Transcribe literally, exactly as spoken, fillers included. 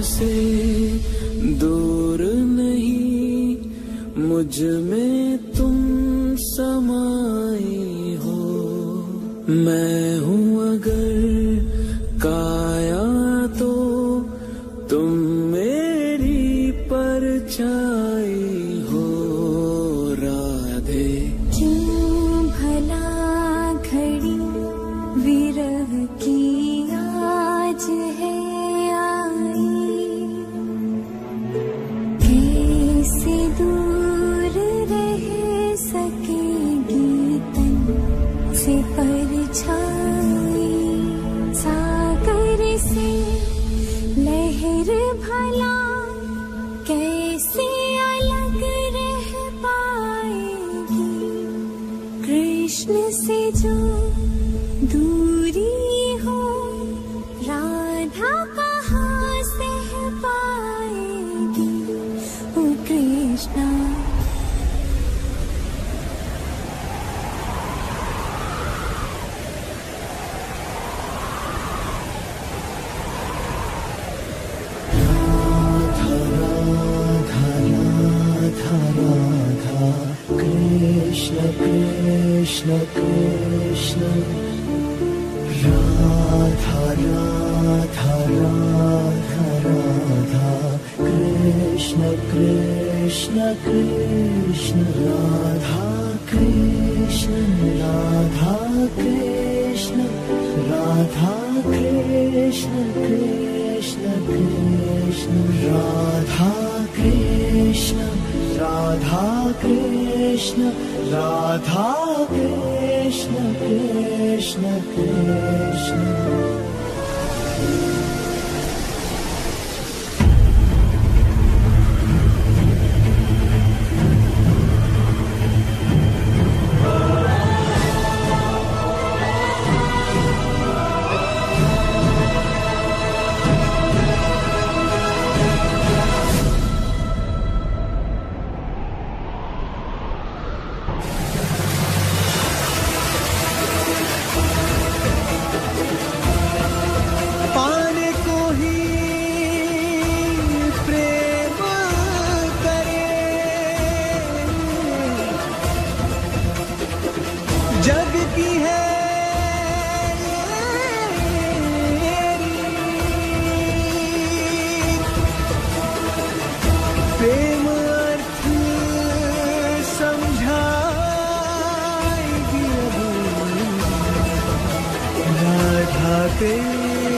से दूर नहीं, मुझ में तुम समाई हो। मैं हूँ अगर काया तो तुम मेरी परछाई हो। राधे क्यों भला घड़ी विरह की आज है आई, कैसे दूर रह सकेगी तन से परछाई। सागर से लहर भला कैसे अलग रह पाएगी, कृष्ण से जो दूरी हो राधा कहाँ सह पाएगी। ओ कृष्णा कृष्ण कृष्ण कृष्ण राधा राधा राधा राधा कृष्ण कृष्ण कृष्ण राधा कृष्ण राधा कृष्ण राधा कृष्ण कृष्ण कृष्ण राधा कृष्ण राधा कृष्ण राधा कृष्ण कृष्ण कृष्ण। जग की है प्रेम अर्थ समझाएगी राधा के